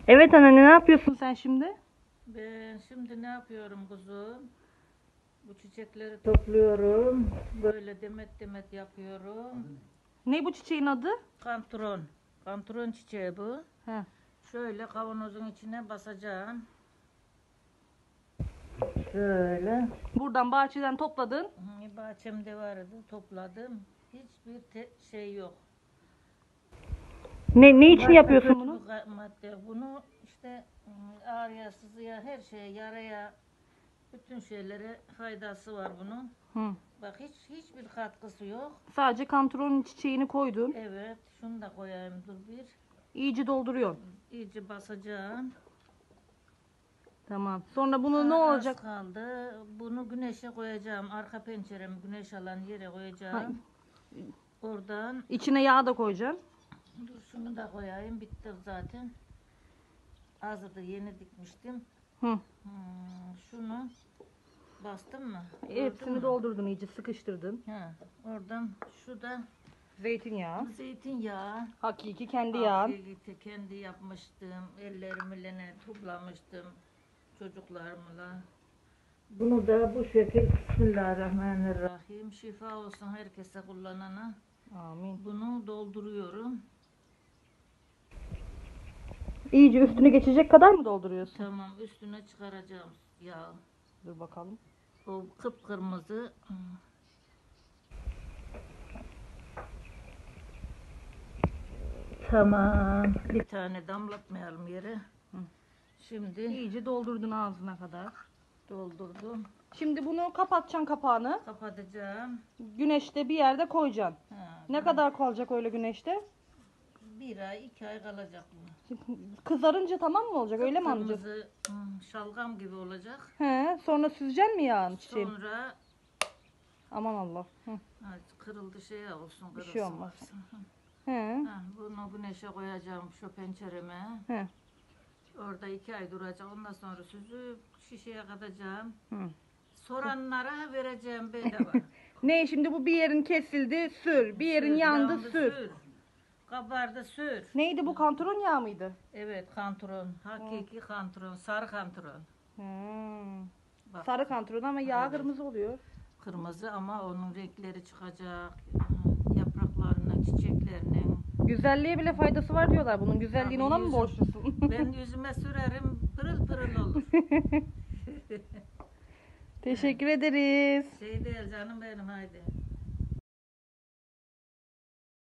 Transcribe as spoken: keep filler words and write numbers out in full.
Evet anne, ne yapıyorsun sen şimdi? Ben şimdi ne yapıyorum kuzum? Bu çiçekleri topluyorum. Böyle demet demet yapıyorum. Ne bu çiçeğin adı? Kantron. Kantron çiçeği bu. He. Şöyle kavanozun içine basacağım. Şöyle. Buradan bahçeden topladın. Hı, bahçemde vardı, topladım. Hiçbir te- şey yok. Ne ne için Başka yapıyorsun kötü bunu? bir ka- madde. Bunu işte ıı, ağrıya, sızıya, her şeye, yaraya, bütün şeylere faydası var bunun. Hı. Bak hiç hiçbir katkısı yok. Sadece kantronun çiçeğini koydun. Evet, şunu da koyayım dur bir. İyice dolduruyorsun. İyice basacağım. Tamam. Sonra bunu ne Aa, az olacak? kaldı. Bunu güneşe koyacağım. Arka penceremi güneş alan yere koyacağım. Oradan İçine yağ da koyacaksın. dur şunu da koyayım. Bitti zaten. Azdı yeni dikmiştim. Hı. Hmm, şunu bastım mı? Gördün Hepsini mü? doldurdun, iyice sıkıştırdın. Ha, oradan şu da Zeytinyağı. zeytinyağı. Hakiki kendi yağın. Hakiki kendi yapmıştım. Ellerimle toplamıştım. Çocuklarımla. Bunu da bu şekil Bismillahirrahmanirrahim. Şifa olsun herkese kullanana. Amin. Bunu dolduruyorum. İyice üstüne geçecek kadar mı dolduruyorsun? Tamam, üstüne çıkaracağım yağ. Dur bakalım. O kıpkırmızı. Tamam. Bir tane damlatmayalım yere. Hı. Şimdi İyice doldurdun ağzına kadar. doldurdum. Şimdi bunu kapatacaksın kapağını. Kapatacağım. Güneşte bir yerde koyacaksın. Ha, Ne kadar kalacak öyle güneşte? bir ay, iki ay kalacak bu. Kızarınca tamam mı olacak? Öyle mi amca? Kırmızı hmm, şalgam gibi olacak. He, sonra süzeceksin mi yağını çiçeğin? Sonra Aman Allah. Hı. ha, kırıldı şey olsun. Bir şey kırılsın olmaz. varsın. He. Ha, bunu güneşe koyacağım şu pencereme. He. Orada iki ay duracak. Ondan sonra süzüp şişeye katacağım. Hı. Soranlara vereceğim bedava. Ne şimdi bu bir yerin kesildi sür, bir yerin Sür, yandı sür. Kabardı sür. Neydi bu, kantron yağı mıydı? Evet, kantron. Hakiki kantron. Sarı kantron. Hmm. Bak, Sarı kantron ama yağ Evet. kırmızı oluyor. kırmızı ama onun renkleri çıkacak. Yapraklarının, çiçeklerinin. Güzelliğe bile faydası var diyorlar bunun. Güzelliğini Tabii ona mı yüzüm- borçlusun? Ben yüzüme sürerim, pırıl pırıl olur. Teşekkür ederiz. Şey değil canım benim, haydi.